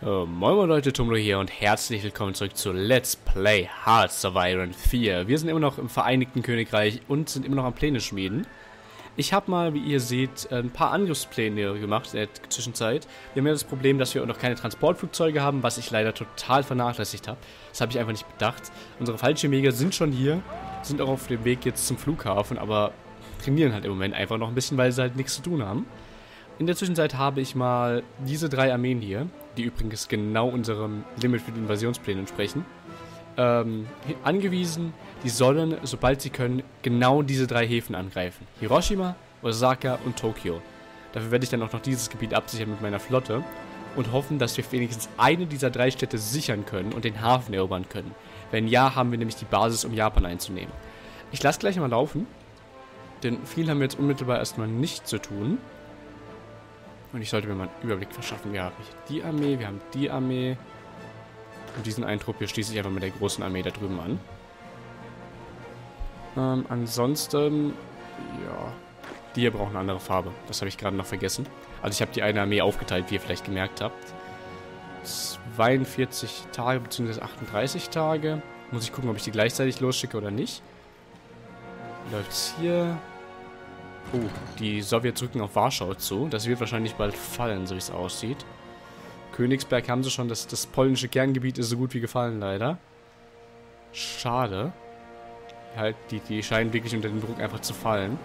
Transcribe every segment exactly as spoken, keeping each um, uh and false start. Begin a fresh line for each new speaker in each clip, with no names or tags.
Uh, moin moin Leute, Tumlo hier und herzlich willkommen zurück zu Let's Play Hearts of Iron vier. Wir sind immer noch im Vereinigten Königreich und sind immer noch am Pläne schmieden. Ich habe mal, wie ihr seht, ein paar Angriffspläne gemacht in der Zwischenzeit. Wir haben ja das Problem, dass wir noch keine Transportflugzeuge haben, was ich leider total vernachlässigt habe. Das habe ich einfach nicht bedacht. Unsere Fallschirmjäger sind schon hier, sind auch auf dem Weg jetzt zum Flughafen, aber trainieren halt im Moment einfach noch ein bisschen, weil sie halt nichts zu tun haben. In der Zwischenzeit habe ich mal diese drei Armeen hier, die übrigens genau unserem Limit für die Invasionspläne entsprechen, ähm, angewiesen, die sollen, sobald sie können, genau diese drei Häfen angreifen. Hiroshima, Osaka und Tokio. Dafür werde ich dann auch noch dieses Gebiet absichern mit meiner Flotte und hoffen, dass wir wenigstens eine dieser drei Städte sichern können und den Hafen erobern können. Wenn ja, haben wir nämlich die Basis, um Japan einzunehmen. Ich lasse gleich mal laufen, denn viel haben wir jetzt unmittelbar erstmal nicht zu tun. Und ich sollte mir mal einen Überblick verschaffen. Wir haben hier die Armee, wir haben die Armee. Und diesen einen Trupp hier schließe ich einfach mit der großen Armee da drüben an. Ähm, ansonsten, ja, die hier brauchen eine andere Farbe. Das habe ich gerade noch vergessen. Also ich habe die eine Armee aufgeteilt, wie ihr vielleicht gemerkt habt. zweiundvierzig Tage bzw. achtunddreißig Tage. Muss ich gucken, ob ich die gleichzeitig losschicke oder nicht. Läuft's hier. Oh, die Sowjets rücken auf Warschau zu. Das wird wahrscheinlich bald fallen, so wie es aussieht. Königsberg haben sie schon. Das, das polnische Kerngebiet ist so gut wie gefallen, leider. Schade. Halt, die, die scheinen wirklich unter dem Druck einfach zu fallen.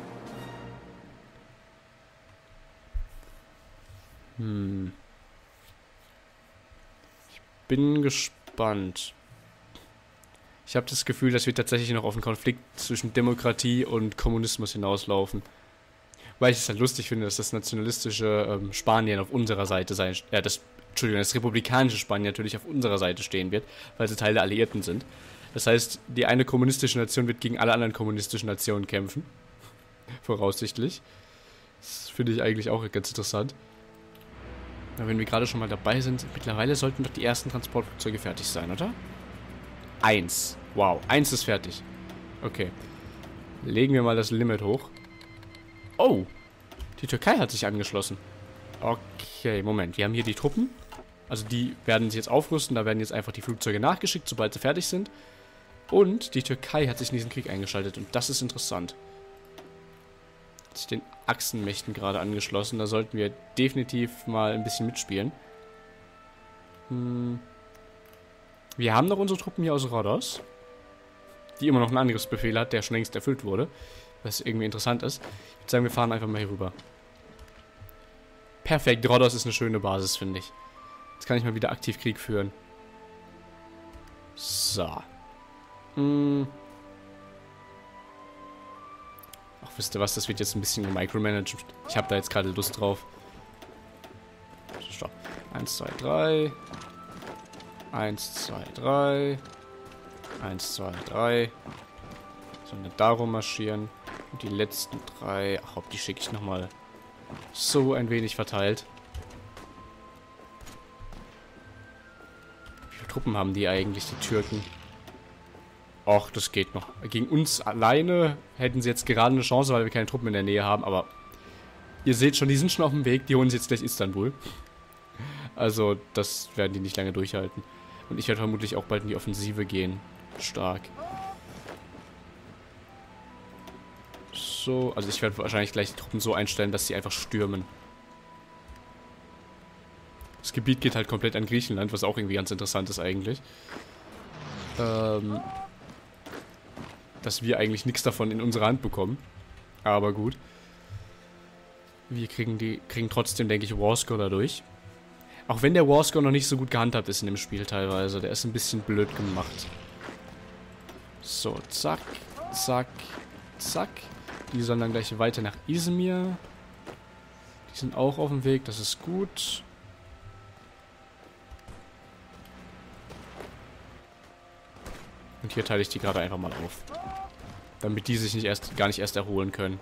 Hm. Ich bin gespannt. Ich habe das Gefühl, dass wir tatsächlich noch auf einen Konflikt zwischen Demokratie und Kommunismus hinauslaufen. Weil ich es halt lustig finde, dass das nationalistische ähm, Spanien auf unserer Seite sein, äh, das, Entschuldigung, das republikanische Spanien natürlich auf unserer Seite stehen wird, weil sie Teil der Alliierten sind. Das heißt, die eine kommunistische Nation wird gegen alle anderen kommunistischen Nationen kämpfen. Voraussichtlich. Das finde ich eigentlich auch ganz interessant. Aber wenn wir gerade schon mal dabei sind, mittlerweile sollten doch die ersten Transportflugzeuge fertig sein, oder? Eins. Wow, eins ist fertig. Okay. Legen wir mal das Limit hoch. Oh, die Türkei hat sich angeschlossen. Okay, Moment. Wir haben hier die Truppen. Also die werden sich jetzt aufrüsten. Da werden jetzt einfach die Flugzeuge nachgeschickt, sobald sie fertig sind. Und die Türkei hat sich in diesen Krieg eingeschaltet. Und das ist interessant. Hat sich den Achsenmächten gerade angeschlossen. Da sollten wir definitiv mal ein bisschen mitspielen. Hm. Wir haben noch unsere Truppen hier aus Rhodos, die immer noch einen Angriffsbefehl hat, der schon längst erfüllt wurde. Was irgendwie interessant ist. Ich würde sagen, wir fahren einfach mal hier rüber. Perfekt, Rhodos ist eine schöne Basis, finde ich. Jetzt kann ich mal wieder aktiv Krieg führen. So. Hm. Ach, wisst ihr was, das wird jetzt ein bisschen gemicromanaged. Ich habe da jetzt gerade Lust drauf. Stopp. Eins, zwei, drei. Eins, zwei, drei. Eins, zwei, drei. Sollen darum marschieren. Und die letzten drei. Ach, ob die schicke ich nochmal so ein wenig verteilt. Wie viele Truppen haben die eigentlich, die Türken? Och, das geht noch. Gegen uns alleine hätten sie jetzt gerade eine Chance, weil wir keine Truppen in der Nähe haben. Aber ihr seht schon, die sind schon auf dem Weg. Die holen sich jetzt gleich Istanbul. Also, das werden die nicht lange durchhalten. Und ich werde vermutlich auch bald in die Offensive gehen. Stark. So, also ich werde wahrscheinlich gleich die Truppen so einstellen, dass sie einfach stürmen. Das Gebiet geht halt komplett an Griechenland, was auch irgendwie ganz interessant ist eigentlich. Ähm, dass wir eigentlich nichts davon in unsere Hand bekommen. Aber gut. Wir kriegen die kriegen trotzdem, denke ich, Warscore dadurch. Auch wenn der Warscore noch nicht so gut gehandhabt ist in dem Spiel teilweise. Der ist ein bisschen blöd gemacht. So, zack, zack, zack. Die sollen dann gleich weiter nach Izmir. Die sind auch auf dem Weg, das ist gut. Und hier teile ich die gerade einfach mal auf. Damit die sich nicht erst, gar nicht erst erholen können.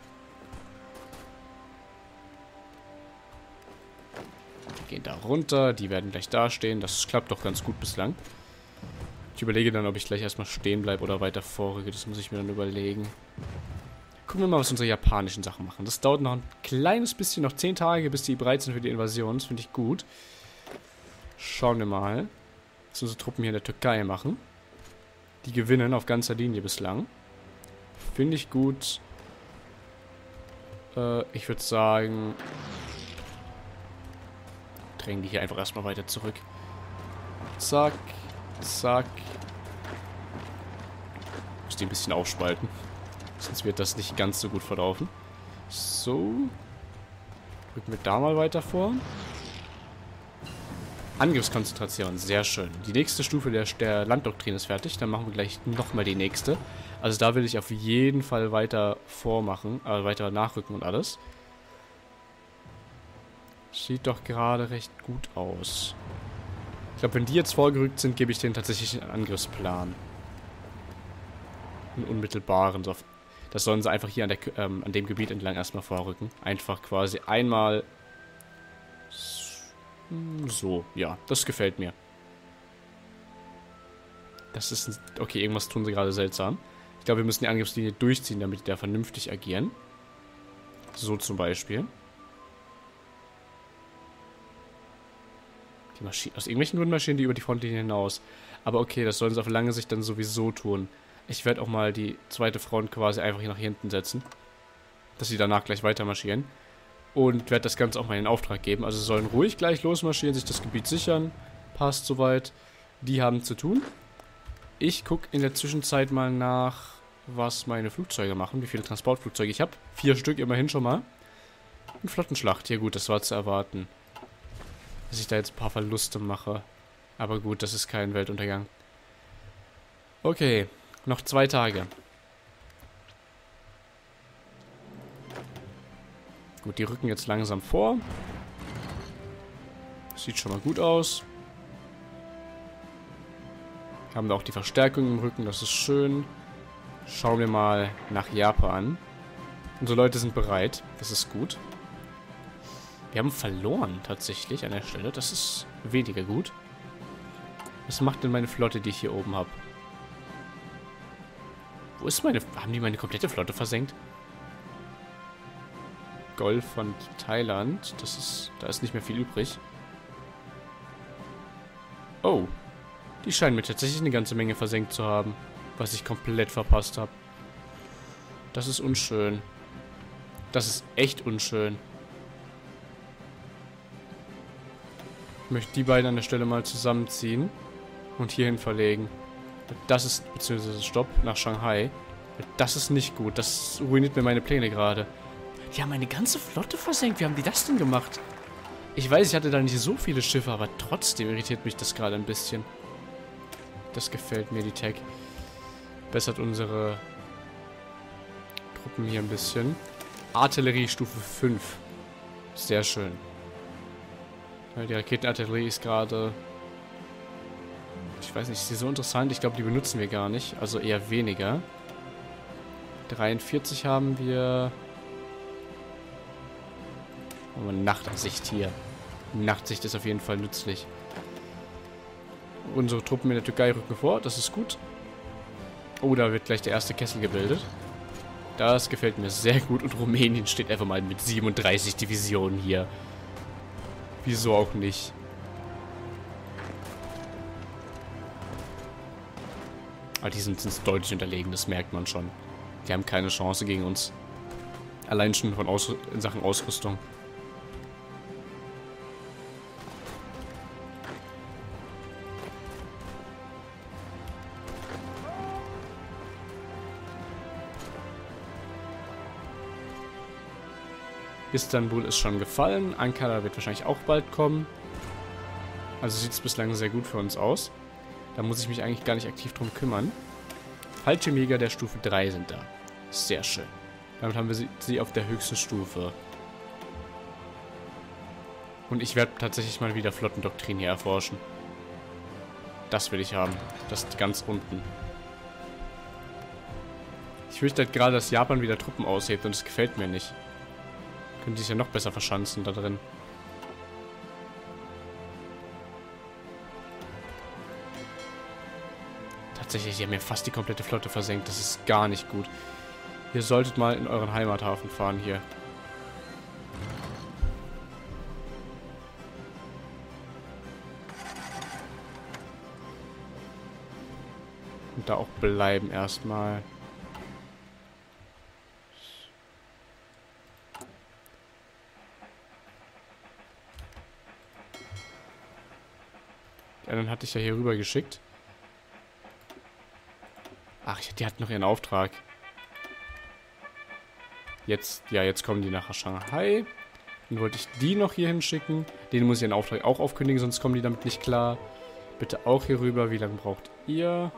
Die gehen da runter, die werden gleich da stehen. Das klappt doch ganz gut bislang. Ich überlege dann, ob ich gleich erstmal stehen bleibe oder weiter vorrücke. Das muss ich mir dann überlegen. Gucken wir mal, was unsere japanischen Sachen machen. Das dauert noch ein kleines bisschen, noch zehn Tage, bis die bereit sind für die Invasion. Das finde ich gut. Schauen wir mal, was unsere Truppen hier in der Türkei machen. Die gewinnen auf ganzer Linie bislang. Finde ich gut. Äh, ich würde sagen, drängen die hier einfach erstmal weiter zurück. Zack, zack. Muss die ein bisschen aufspalten. Sonst wird das nicht ganz so gut verlaufen. So. Rücken wir da mal weiter vor. Angriffskonzentration, sehr schön. Die nächste Stufe der, der Landdoktrin ist fertig. Dann machen wir gleich nochmal die nächste. Also da will ich auf jeden Fall weiter vormachen, äh, weiter nachrücken und alles. Sieht doch gerade recht gut aus. Ich glaube, wenn die jetzt vorgerückt sind, gebe ich denen tatsächlich einen Angriffsplan. Einen unmittelbaren. Das sollen sie einfach hier an, der, ähm, an dem Gebiet entlang erstmal vorrücken. Einfach quasi einmal... So, ja, das gefällt mir. Das ist... Ein, okay, irgendwas tun sie gerade seltsam. Ich glaube, wir müssen die Angriffslinie durchziehen, damit die da vernünftig agieren. So zum Beispiel. Die Maschinen... Aus irgendwelchen Gründen marschieren die über die Frontlinie hinaus. Aber okay, das sollen sie auf lange Sicht dann sowieso tun. Ich werde auch mal die zweite Front quasi einfach hier nach hinten setzen. Dass sie danach gleich weiter marschieren. Und werde das Ganze auch mal in Auftrag geben. Also sie sollen ruhig gleich losmarschieren, sich das Gebiet sichern. Passt soweit. Die haben zu tun. Ich gucke in der Zwischenzeit mal nach, was meine Flugzeuge machen. Wie viele Transportflugzeuge ich habe. Vier Stück immerhin schon mal. Eine Flottenschlacht. Ja gut, das war zu erwarten. Dass ich da jetzt ein paar Verluste mache. Aber gut, das ist kein Weltuntergang. Okay, noch zwei Tage. Gut, die rücken jetzt langsam vor. Sieht schon mal gut aus. Haben wir auch die Verstärkung im Rücken, das ist schön. Schauen wir mal nach Japan. Unsere Leute sind bereit, das ist gut. Wir haben verloren tatsächlich an der Stelle, das ist weniger gut. Was macht denn meine Flotte, die ich hier oben habe? Wo ist meine... Haben die meine komplette Flotte versenkt? Golf von Thailand. Das ist... Da ist nicht mehr viel übrig. Oh. Die scheinen mir tatsächlich eine ganze Menge versenkt zu haben. Was ich komplett verpasst habe. Das ist unschön. Das ist echt unschön. Ich möchte die beiden an der Stelle mal zusammenziehen. Und hierhin verlegen. Das ist... Beziehungsweise Stopp. Nach Shanghai. Das ist nicht gut. Das ruiniert mir meine Pläne gerade. Die haben eine ganze Flotte versenkt. Wie haben die das denn gemacht? Ich weiß, ich hatte da nicht so viele Schiffe, aber trotzdem irritiert mich das gerade ein bisschen. Das gefällt mir, die Tech. Bessert unsere Truppen hier ein bisschen. Artillerie Stufe fünf. Sehr schön. Ja, die Raketenartillerie ist gerade... Ich weiß nicht, ist die so interessant? Ich glaube, die benutzen wir gar nicht. Also eher weniger. dreiundvierzig haben wir... Oh, Nachtsicht hier. Nachtsicht ist auf jeden Fall nützlich. Unsere Truppen in der Türkei rücken vor, das ist gut. Oh, da wird gleich der erste Kessel gebildet. Das gefällt mir sehr gut. Und Rumänien steht einfach mal mit siebenunddreißig Divisionen hier. Wieso auch nicht? Aber die sind uns deutlich unterlegen, das merkt man schon. Die haben keine Chance gegen uns. Allein schon von Aus in Sachen Ausrüstung. Istanbul ist schon gefallen. Ankara wird wahrscheinlich auch bald kommen. Also sieht es bislang sehr gut für uns aus. Da muss ich mich eigentlich gar nicht aktiv drum kümmern. Fallschirmjäger der Stufe drei sind da. Sehr schön. Damit haben wir sie, sie auf der höchsten Stufe. Und ich werde tatsächlich mal wieder Flottendoktrin hier erforschen. Das will ich haben. Das ist ganz unten. Ich fürchte halt gerade, dass Japan wieder Truppen aushebt und das gefällt mir nicht. Können die sich ja noch besser verschanzen da drin. Tatsächlich, die haben mir fast die komplette Flotte versenkt. Das ist gar nicht gut. Ihr solltet mal in euren Heimathafen fahren hier. Und da auch bleiben erstmal. Die anderen hatte ich ja hier rüber geschickt. Ach, die hatten noch ihren Auftrag. Jetzt, ja, jetzt kommen die nach Shanghai. Dann wollte ich die noch hier hinschicken. Den muss ich ihren Auftrag auch aufkündigen, sonst kommen die damit nicht klar. Bitte auch hier rüber. Wie lange braucht ihr?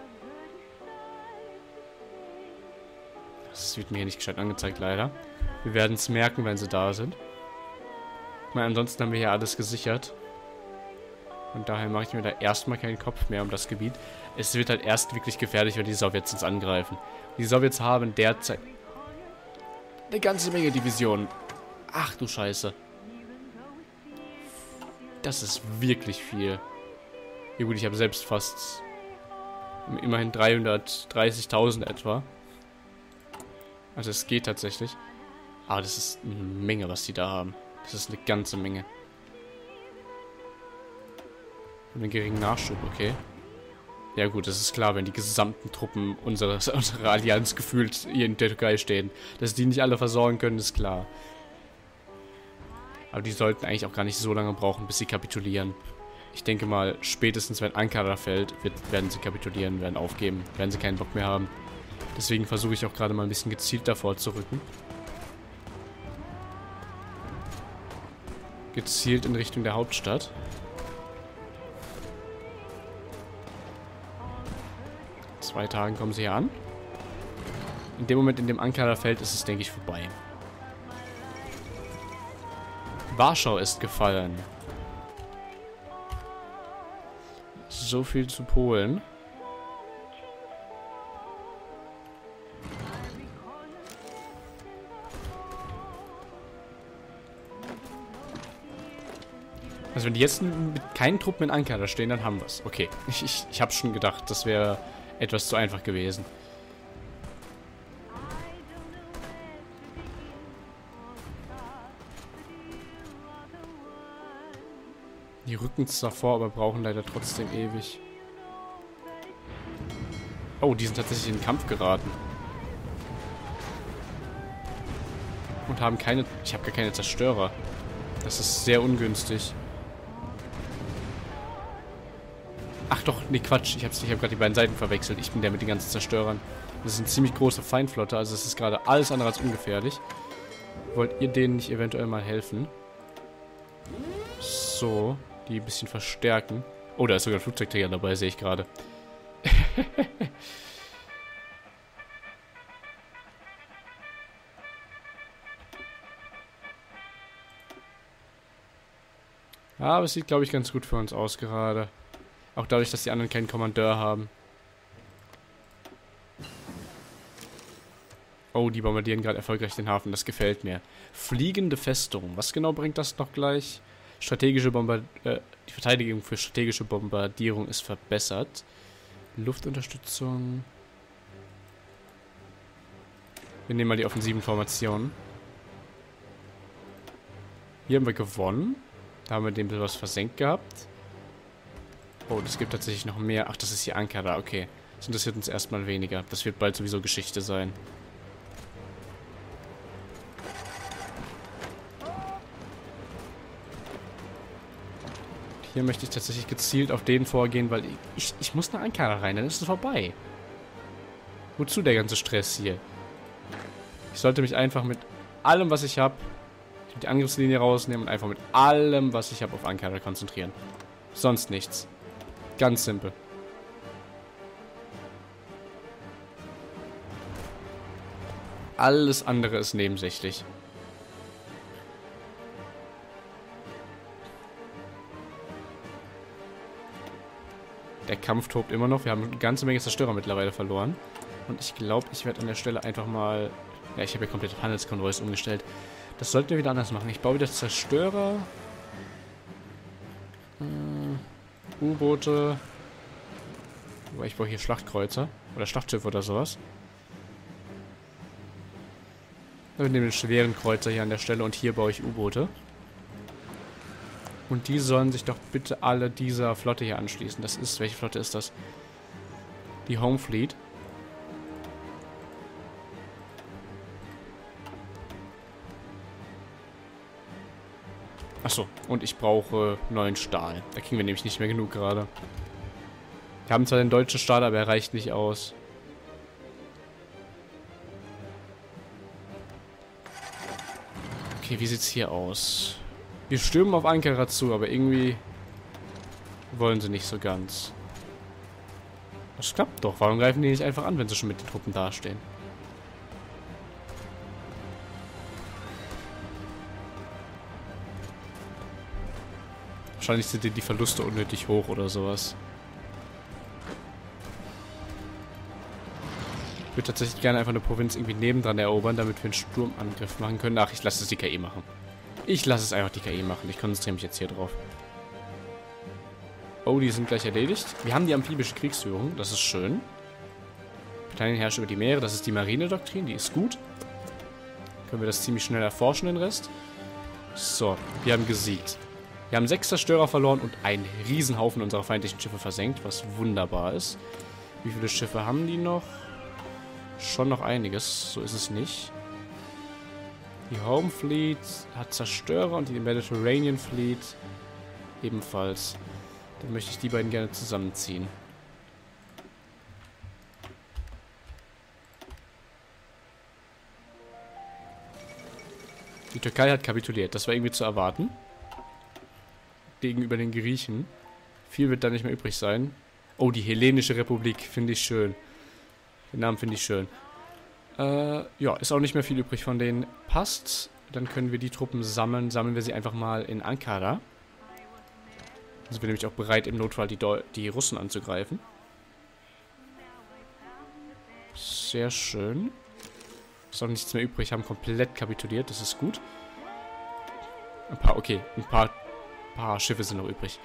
Das wird mir hier nicht gescheit angezeigt, leider. Wir werden es merken, wenn sie da sind. Ich meine, ansonsten haben wir hier alles gesichert. Und daher mache ich mir da erstmal keinen Kopf mehr um das Gebiet. Es wird halt erst wirklich gefährlich, wenn die Sowjets uns angreifen. Die Sowjets haben derzeit eine ganze Menge Divisionen. Ach du Scheiße. Das ist wirklich viel. Ja gut, ich habe selbst fast immerhin dreihundertdreißigtausend etwa. Also es geht tatsächlich. Aber das ist eine Menge, was die da haben. Das ist eine ganze Menge. Und einen geringen Nachschub, okay. Ja gut, das ist klar, wenn die gesamten Truppen unseres, unserer Allianz gefühlt hier in der Türkei stehen. Dass die nicht alle versorgen können, ist klar. Aber die sollten eigentlich auch gar nicht so lange brauchen, bis sie kapitulieren. Ich denke mal, spätestens wenn Ankara fällt, wird, werden sie kapitulieren, werden aufgeben, werden sie keinen Bock mehr haben. Deswegen versuche ich auch gerade mal ein bisschen gezielt davor zu rücken. Gezielt in Richtung der Hauptstadt. Zwei Tagen kommen sie hier an. In dem Moment, in dem Ankara fällt, ist es, denke ich, vorbei. Warschau ist gefallen. So viel zu Polen. Also wenn die jetzt mit keinen Truppen in Ankara stehen, dann haben wir es. Okay, ich, ich, ich habe schon gedacht, das wäre etwas zu einfach gewesen. Die rücken zwar vor, aber brauchen leider trotzdem ewig. Oh, die sind tatsächlich in den Kampf geraten. Und haben keine... Ich habe gar keine Zerstörer. Das ist sehr ungünstig. Ach doch, nee, Quatsch. Ich habe ich hab gerade die beiden Seiten verwechselt. Ich bin der mit den ganzen Zerstörern. Das ist eine ziemlich große Feindflotte, also es ist gerade alles andere als ungefährlich. Wollt ihr denen nicht eventuell mal helfen? So, die ein bisschen verstärken. Oh, da ist sogar ein Flugzeugträger dabei, sehe ich gerade. Aber es sieht, glaube ich, ganz gut für uns aus gerade. Auch dadurch, dass die anderen keinen Kommandeur haben. Oh, die bombardieren gerade erfolgreich den Hafen. Das gefällt mir. Fliegende Festung. Was genau bringt das noch gleich? Strategische Bombard... Äh, die Verteidigung für strategische Bombardierung ist verbessert. Luftunterstützung. Wir nehmen mal die offensiven Formationen. Hier haben wir gewonnen. Da haben wir dem was versenkt gehabt. Oh, das gibt tatsächlich noch mehr. Ach, das ist hier Ankara, okay. Das interessiert uns erstmal weniger. Das wird bald sowieso Geschichte sein. Hier möchte ich tatsächlich gezielt auf den vorgehen, weil ich, ich, ich muss nach Ankara rein, dann ist es vorbei. Wozu der ganze Stress hier? Ich sollte mich einfach mit allem, was ich habe, die Angriffslinie rausnehmen und einfach mit allem, was ich habe, auf Ankara konzentrieren. Sonst nichts. Ganz simpel. Alles andere ist nebensächlich. Der Kampf tobt immer noch. Wir haben eine ganze Menge Zerstörer mittlerweile verloren. Und ich glaube, ich werde an der Stelle einfach mal... Ja, ich habe ja komplett Handelskonvois umgestellt. Das sollten wir wieder anders machen. Ich baue wieder Zerstörer. Äh, U-Boote. Aber ich baue hier Schlachtkreuzer. Oder Schlachtschiffe oder sowas. Wir nehmen den schweren Kreuzer hier an der Stelle. Und hier baue ich U-Boote. Und die sollen sich doch bitte alle dieser Flotte hier anschließen. Das ist... Welche Flotte ist das? Die Home Fleet. Achso, und ich brauche neuen Stahl. Da kriegen wir nämlich nicht mehr genug gerade. Wir haben zwar den deutschen Stahl, aber er reicht nicht aus. Okay, wie sieht's hier aus? Wir stürmen auf Ankara zu, aber irgendwie wollen sie nicht so ganz. Das klappt doch. Warum greifen die nicht einfach an, wenn sie schon mit den Truppen dastehen? Wahrscheinlich sind die Verluste unnötig hoch oder sowas. Ich würde tatsächlich gerne einfach eine Provinz irgendwie nebendran erobern, damit wir einen Sturmangriff machen können. Ach, ich lasse es die K I machen. Ich lasse es einfach die K I machen. Ich konzentriere mich jetzt hier drauf. Oh, die sind gleich erledigt. Wir haben die amphibische Kriegsführung. Das ist schön. Britannien herrscht über die Meere. Das ist die Marinedoktrin. Die ist gut. Können wir das ziemlich schnell erforschen, den Rest. So, wir haben gesiegt. Wir haben sechs Zerstörer verloren und einen Riesenhaufen unserer feindlichen Schiffe versenkt, was wunderbar ist. Wie viele Schiffe haben die noch? Schon noch einiges, so ist es nicht. Die Home Fleet hat Zerstörer und die Mediterranean Fleet ebenfalls. Dann möchte ich die beiden gerne zusammenziehen. Die Türkei hat kapituliert, das war irgendwie zu erwarten. Gegenüber den Griechen. Viel wird da nicht mehr übrig sein. Oh, die Hellenische Republik, finde ich schön. Den Namen finde ich schön. Äh, ja, ist auch nicht mehr viel übrig von denen. Passt. Dann können wir die Truppen sammeln. Sammeln wir sie einfach mal in Ankara. Dann sind wir nämlich auch bereit, im Notfall die, Deu die Russen anzugreifen. Sehr schön. Ist auch nichts mehr übrig. Haben komplett kapituliert. Das ist gut. Ein paar, okay. Ein paar, paar Schiffe sind noch übrig.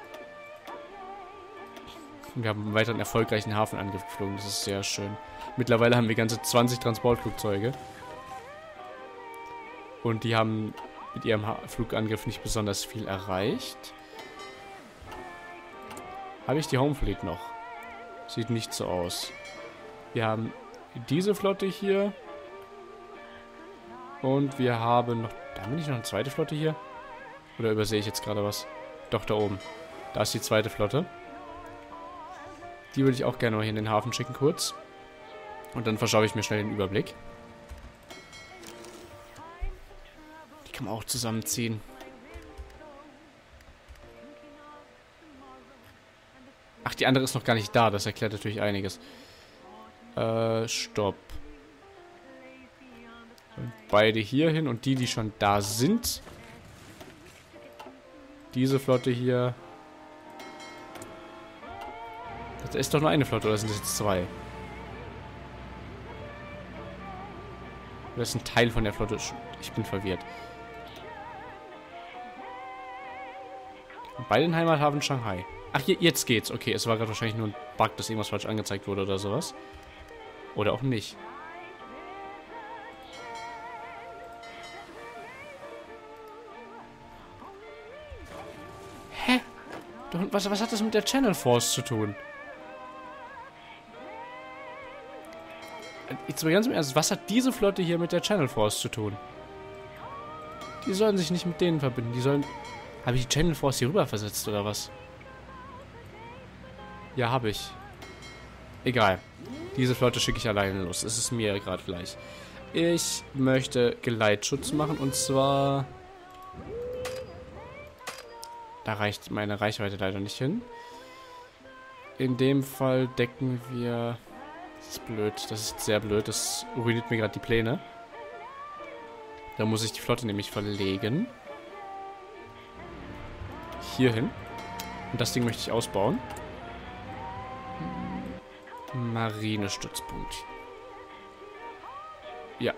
Wir haben einen weiteren erfolgreichen Hafenangriff geflogen. Das ist sehr schön. Mittlerweile haben wir ganze zwanzig Transportflugzeuge. Und die haben mit ihrem ha Flugangriff nicht besonders viel erreicht. Habe ich die Home Fleet noch? Sieht nicht so aus. Wir haben diese Flotte hier. Und wir haben noch... Da haben wir nicht noch eine zweite Flotte hier? Oder übersehe ich jetzt gerade was? Doch, da oben. Da ist die zweite Flotte. Die würde ich auch gerne mal hier in den Hafen schicken, kurz. Und dann verschaue ich mir schnell den Überblick. Die kann man auch zusammenziehen. Ach, die andere ist noch gar nicht da. Das erklärt natürlich einiges. Äh, stopp. Beide hier hin und die, die schon da sind. Diese Flotte hier. Das ist doch nur eine Flotte, oder sind das jetzt zwei? Das ist ein Teil von der Flotte. Ich bin verwirrt. Bei den Heimathafen Shanghai. Ach, hier, jetzt geht's. Okay, es war gerade wahrscheinlich nur ein Bug, dass irgendwas falsch angezeigt wurde oder sowas. Oder auch nicht. Hä? Was, was hat das mit der Channel Force zu tun? Jetzt mal ganz im Ernst, was hat diese Flotte hier mit der Channel Force zu tun? Die sollen sich nicht mit denen verbinden. Die sollen... Habe ich die Channel Force hier rüber versetzt oder was? Ja, habe ich. Egal. Diese Flotte schicke ich alleine los. Es ist mir gerade gleich. Ich möchte Geleitschutz machen und zwar... Da reicht meine Reichweite leider nicht hin. In dem Fall decken wir... Das ist blöd. Das ist sehr blöd. Das ruiniert mir gerade die Pläne. Da muss ich die Flotte nämlich verlegen. Hierhin. Und das Ding möchte ich ausbauen. Marinestützpunkt. Ja.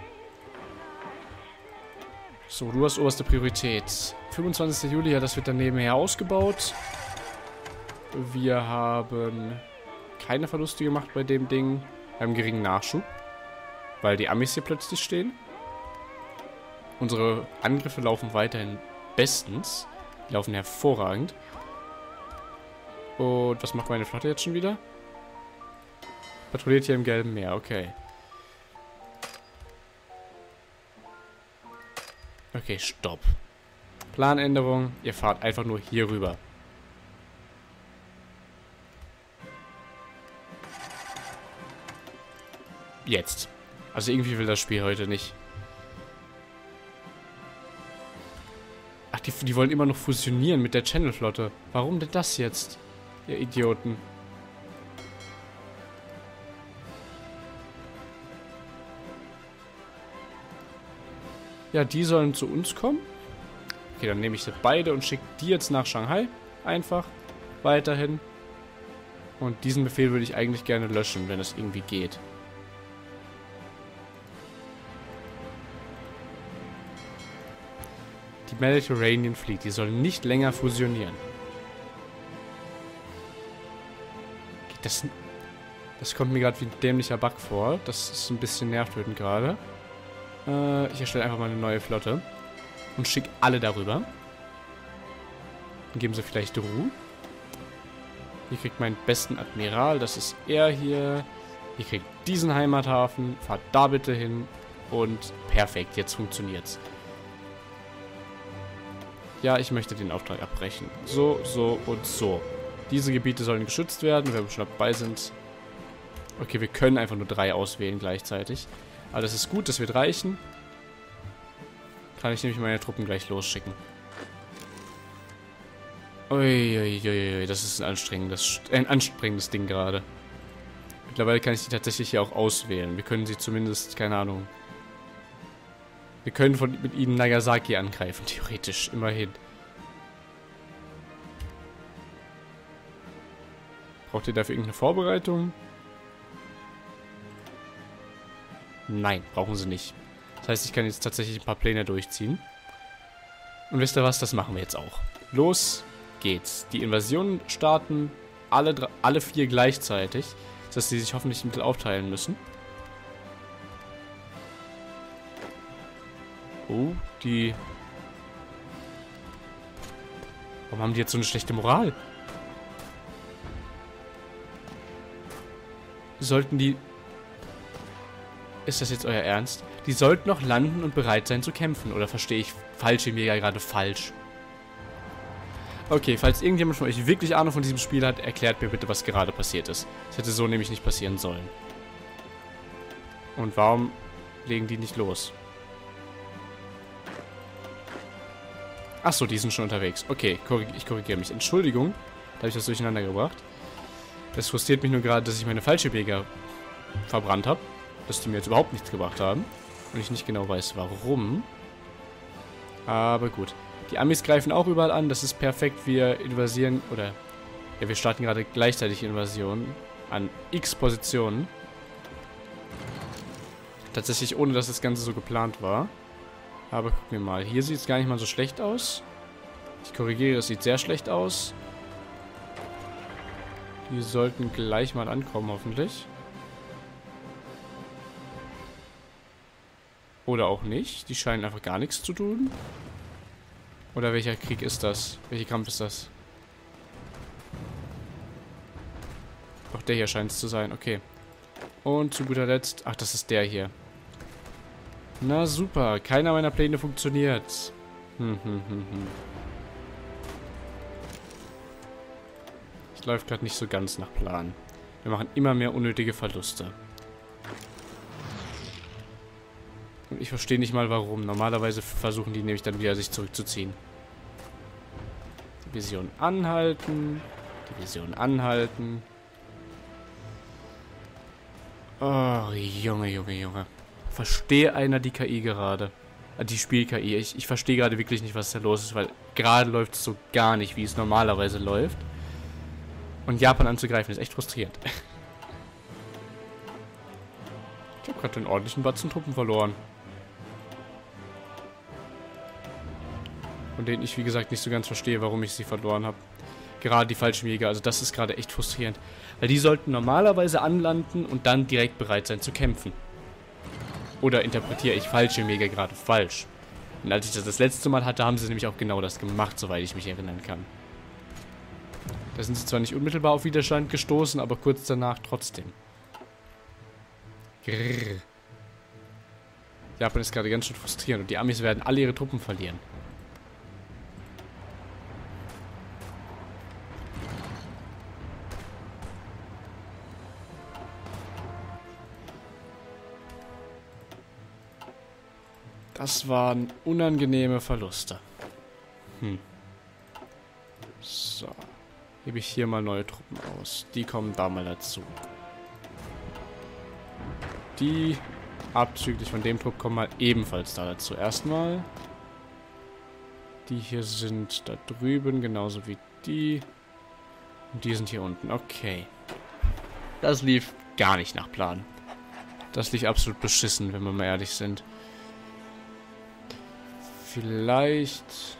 So, du hast oberste Priorität. fünfundzwanzigster Juli, ja, das wird dann nebenher ausgebaut. Wir haben keine Verluste gemacht bei dem Ding. Wir haben geringen Nachschub. Weil die Amis hier plötzlich stehen. Unsere Angriffe laufen weiterhin bestens. Die laufen hervorragend. Und was macht meine Flotte jetzt schon wieder? Patrouilliert hier im Gelben Meer, okay. Okay, stopp. Planänderung, ihr fahrt einfach nur hier rüber. Jetzt. Also irgendwie will das Spiel heute nicht. Ach, die, die wollen immer noch fusionieren mit der Channel-Flotte. Warum denn das jetzt? Ihr Idioten. Ja, die sollen zu uns kommen. Okay, dann nehme ich sie beide und schicke die jetzt nach Shanghai. Einfach. Weiterhin. Und diesen Befehl würde ich eigentlich gerne löschen, wenn es irgendwie geht. Die Mediterranean Fleet, die sollen nicht länger fusionieren. Das, das kommt mir gerade wie ein dämlicher Bug vor. Das ist ein bisschen nervtötend gerade. Äh, ich erstelle einfach mal eine neue Flotte. Und schicke alle darüber. Dann geben sie vielleicht Ruhe. Ihr kriegt meinen besten Admiral. Das ist er hier. Ihr kriegt diesen Heimathafen. Fahrt da bitte hin. Und perfekt, jetzt funktioniert's. Ja, ich möchte den Auftrag abbrechen. So, so und so. Diese Gebiete sollen geschützt werden, wenn wir schon dabei sind. Okay, wir können einfach nur drei auswählen gleichzeitig. Aber das ist gut, das wird reichen. Kann ich nämlich meine Truppen gleich losschicken. Uiuiui, das ist ein anstrengendes, ein anstrengendes Ding gerade. Mittlerweile kann ich die tatsächlich hier auch auswählen. Wir können sie zumindest, keine Ahnung. Wir können von, mit ihnen Nagasaki angreifen, theoretisch, immerhin. Braucht ihr dafür irgendeine Vorbereitung? Nein, brauchen sie nicht. Das heißt, ich kann jetzt tatsächlich ein paar Pläne durchziehen. Und wisst ihr was, das machen wir jetzt auch. Los geht's. Die Invasionen starten alle, alle vier gleichzeitig. Das heißt, die sich hoffentlich ein bisschen aufteilen müssen. Oh, die... Warum haben die jetzt so eine schlechte Moral? Sollten die... Ist das jetzt euer Ernst? Die sollten noch landen und bereit sein zu kämpfen. Oder verstehe ich Fallschirmjäger gerade falsch? Okay, falls irgendjemand von euch wirklich Ahnung von diesem Spiel hat, erklärt mir bitte, was gerade passiert ist. Das hätte so nämlich nicht passieren sollen. Und warum legen die nicht los? Achso, die sind schon unterwegs. Okay, korrig- ich korrigiere mich. Entschuldigung, da habe ich das durcheinander gebracht. Das frustriert mich nur gerade, dass ich meine Fallschirmjäger verbrannt habe. Dass die mir jetzt überhaupt nichts gebracht haben. Und ich nicht genau weiß, warum. Aber gut. Die Amis greifen auch überall an. Das ist perfekt. Wir invasieren, oder... Ja, wir starten gerade gleichzeitig Invasionen an x Positionen. Tatsächlich ohne, dass das Ganze so geplant war. Aber gucken wir mal. Hier sieht es gar nicht mal so schlecht aus. Ich korrigiere, es sieht sehr schlecht aus. Die sollten gleich mal ankommen, hoffentlich. Oder auch nicht. Die scheinen einfach gar nichts zu tun. Oder welcher Krieg ist das? Welcher Kampf ist das? Doch, der hier scheint es zu sein. Okay. Und zu guter Letzt... Ach, das ist der hier. Na super. Keiner meiner Pläne funktioniert. Hm, hm, hm, hm. Es läuft gerade nicht so ganz nach Plan. Wir machen immer mehr unnötige Verluste. Und ich verstehe nicht mal warum. Normalerweise versuchen die nämlich dann wieder sich zurückzuziehen. Division anhalten. Division anhalten. Oh, Junge, Junge, Junge. Verstehe einer die K I gerade. Äh, die Spiel-K I. Ich, ich verstehe gerade wirklich nicht, was da los ist, weil gerade läuft es so gar nicht, wie es normalerweise läuft. Und Japan anzugreifen ist echt frustrierend. Ich habe gerade einen ordentlichen Batzen Truppen verloren. Von denen ich, wie gesagt, nicht so ganz verstehe, warum ich sie verloren habe. Gerade die Fallschirmjäger, also das ist gerade echt frustrierend. Weil die sollten normalerweise anlanden und dann direkt bereit sein zu kämpfen. Oder interpretiere ich Fallschirmjäger gerade falsch? Und als ich das das letzte Mal hatte, haben sie nämlich auch genau das gemacht, soweit ich mich erinnern kann. Da sind sie zwar nicht unmittelbar auf Widerstand gestoßen, aber kurz danach trotzdem. Grrr. Japan ist gerade ganz schön frustrierend und die Amis werden alle ihre Truppen verlieren. Das waren unangenehme Verluste. Hm. So. Hebe ich hier mal neue Truppen aus. Die kommen da mal dazu. Die abzüglich von dem Trupp kommen mal ebenfalls da dazu. Erstmal. Die hier sind da drüben, genauso wie die. Und die sind hier unten. Okay. Das lief gar nicht nach Plan. Das lief absolut beschissen, wenn wir mal ehrlich sind. Vielleicht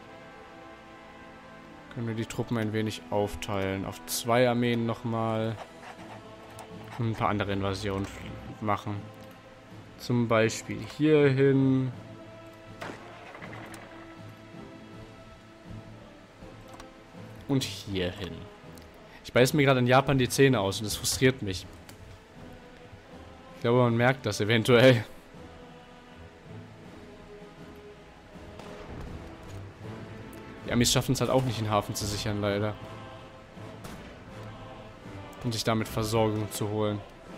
können wir die Truppen ein wenig aufteilen. Auf zwei Armeen nochmal. Und ein paar andere Invasionen machen. Zum Beispiel hierhin. Und hierhin. Ich beiß mir gerade in Japan die Zähne aus und das frustriert mich. Ich glaube, man merkt das eventuell. Die Amis schaffen es halt auch nicht, den Hafen zu sichern, leider. Und sich damit Versorgung zu holen.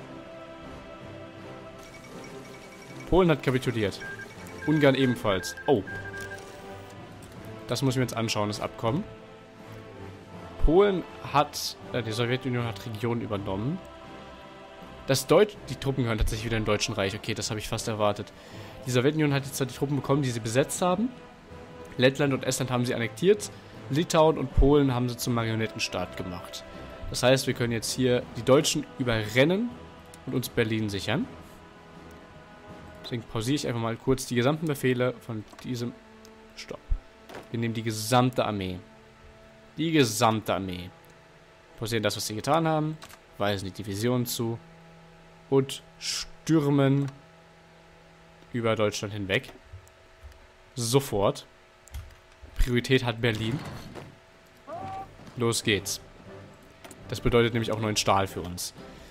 Polen hat kapituliert. Ungarn ebenfalls. Oh. Das muss ich mir jetzt anschauen, das Abkommen. Polen hat... Äh, die Sowjetunion hat Regionen übernommen. Das Deutsch... Die Truppen gehören tatsächlich wieder im Deutschen Reich. Okay, das habe ich fast erwartet. Die Sowjetunion hat jetzt zwar die Truppen bekommen, die sie besetzt haben. Lettland und Estland haben sie annektiert. Litauen und Polen haben sie zum Marionettenstaat gemacht. Das heißt, wir können jetzt hier die Deutschen überrennen und uns Berlin sichern. Deswegen pausiere ich einfach mal kurz die gesamten Befehle von diesem... Stopp. Wir nehmen die gesamte Armee. Die gesamte Armee. Pausieren das, was sie getan haben. Weisen die Division zu. Und stürmen über Deutschland hinweg. Sofort. Priorität hat Berlin. Los geht's. Das bedeutet nämlich auch neuen Stahl für uns.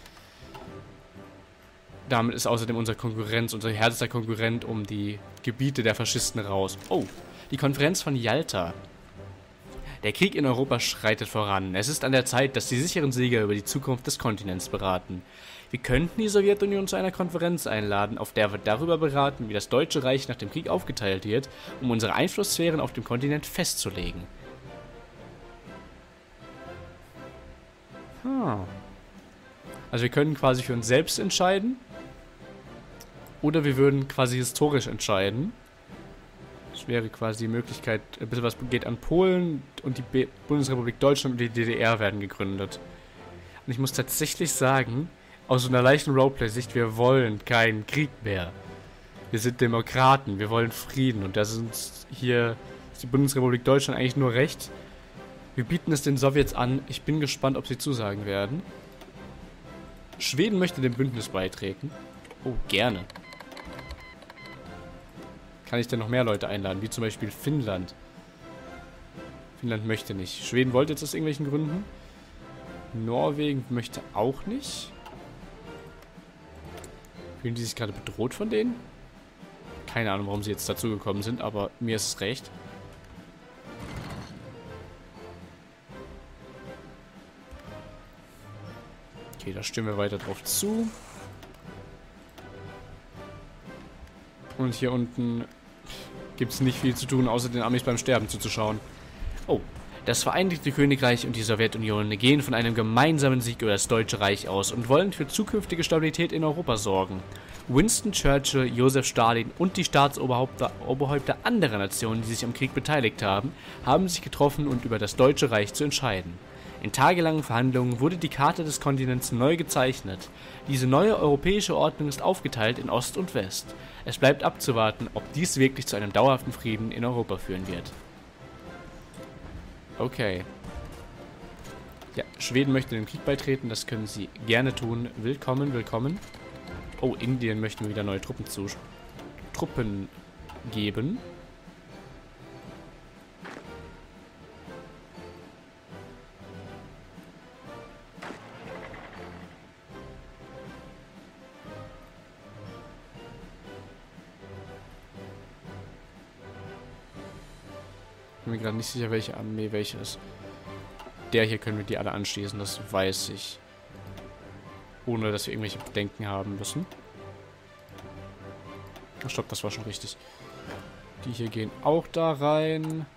Damit ist außerdem unser Konkurrenz, unser härtester Konkurrent um die Gebiete der Faschisten raus. Oh, die Konferenz von Jalta. Der Krieg in Europa schreitet voran. Es ist an der Zeit, dass die sicheren Sieger über die Zukunft des Kontinents beraten. Wir könnten die Sowjetunion zu einer Konferenz einladen, auf der wir darüber beraten, wie das Deutsche Reich nach dem Krieg aufgeteilt wird, um unsere Einflusssphären auf dem Kontinent festzulegen. Hm. Also wir können quasi für uns selbst entscheiden. Oder wir würden quasi historisch entscheiden. Das wäre quasi die Möglichkeit, ein bisschen was geht an Polen und die Be- Bundesrepublik Deutschland und die D D R werden gegründet. Und ich muss tatsächlich sagen, aus so einer leichten Roleplay-Sicht, wir wollen keinen Krieg mehr. Wir sind Demokraten, wir wollen Frieden und da sind hier ist die Bundesrepublik Deutschland eigentlich nur recht. Wir bieten es den Sowjets an. Ich bin gespannt, ob sie zusagen werden. Schweden möchte dem Bündnis beitreten. Oh, gerne. Kann ich denn noch mehr Leute einladen, wie zum Beispiel Finnland? Finnland möchte nicht. Schweden wollte jetzt aus irgendwelchen Gründen. Norwegen möchte auch nicht. Fühlen die sich gerade bedroht von denen? Keine Ahnung, warum sie jetzt dazugekommen sind, aber mir ist es recht. Okay, da stimmen wir weiter drauf zu. Und hier unten gibt es nicht viel zu tun, außer den Amis beim Sterben zuzuschauen. Oh, das Vereinigte Königreich und die Sowjetunion gehen von einem gemeinsamen Sieg über das Deutsche Reich aus und wollen für zukünftige Stabilität in Europa sorgen. Winston Churchill, Josef Stalin und die Staatsoberhäupter Oberhäupter anderer Nationen, die sich am Krieg beteiligt haben, haben sich getroffen, um über das Deutsche Reich zu entscheiden. In tagelangen Verhandlungen wurde die Karte des Kontinents neu gezeichnet. Diese neue europäische Ordnung ist aufgeteilt in Ost und West. Es bleibt abzuwarten, ob dies wirklich zu einem dauerhaften Frieden in Europa führen wird. Okay. Ja, Schweden möchte dem Krieg beitreten, das können sie gerne tun. Willkommen, willkommen. Oh, Indien möchten wieder neue Truppen zu Truppen geben. mir gerade nicht sicher, welche Armee welche ist. Der hier können wir die alle anschließen, das weiß ich. Ohne, dass wir irgendwelche Bedenken haben müssen. Oh, stopp, das war schon richtig. Die hier gehen auch da rein.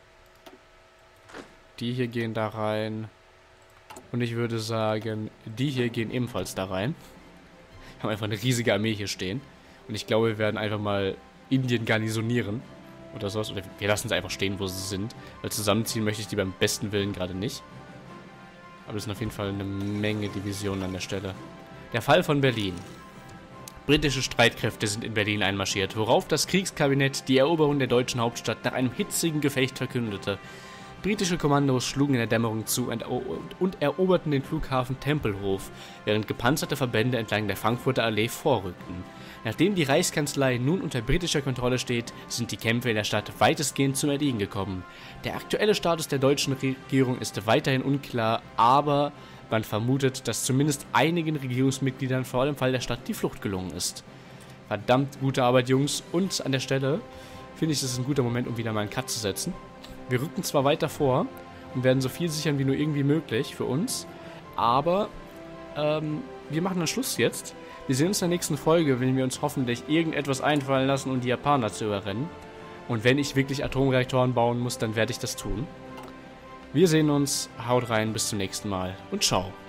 Die hier gehen da rein. Und ich würde sagen, die hier gehen ebenfalls da rein. Wir haben einfach eine riesige Armee hier stehen. Und ich glaube, wir werden einfach mal Indien garnisonieren. Oder sowas. Oder wir lassen sie einfach stehen, wo sie sind. Weil zusammenziehen möchte ich die beim besten Willen gerade nicht. Aber es sind auf jeden Fall eine Menge Divisionen an der Stelle. Der Fall von Berlin. Britische Streitkräfte sind in Berlin einmarschiert, worauf das Kriegskabinett die Eroberung der deutschen Hauptstadt nach einem hitzigen Gefecht verkündete. Britische Kommandos schlugen in der Dämmerung zu und eroberten den Flughafen Tempelhof, während gepanzerte Verbände entlang der Frankfurter Allee vorrückten. Nachdem die Reichskanzlei nun unter britischer Kontrolle steht, sind die Kämpfe in der Stadt weitestgehend zum Erliegen gekommen. Der aktuelle Status der deutschen Regierung ist weiterhin unklar, aber man vermutet, dass zumindest einigen Regierungsmitgliedern vor dem Fall der Stadt die Flucht gelungen ist. Verdammt gute Arbeit, Jungs. Und an der Stelle finde ich, es ist ein guter Moment, um wieder mal einen Cut zu setzen. Wir rücken zwar weiter vor und werden so viel sichern wie nur irgendwie möglich für uns, aber ähm, wir machen dann Schluss jetzt. Wir sehen uns in der nächsten Folge, wenn wir uns hoffentlich irgendetwas einfallen lassen, um die Japaner zu überrennen. Und wenn ich wirklich Atomreaktoren bauen muss, dann werde ich das tun. Wir sehen uns, haut rein, bis zum nächsten Mal und ciao.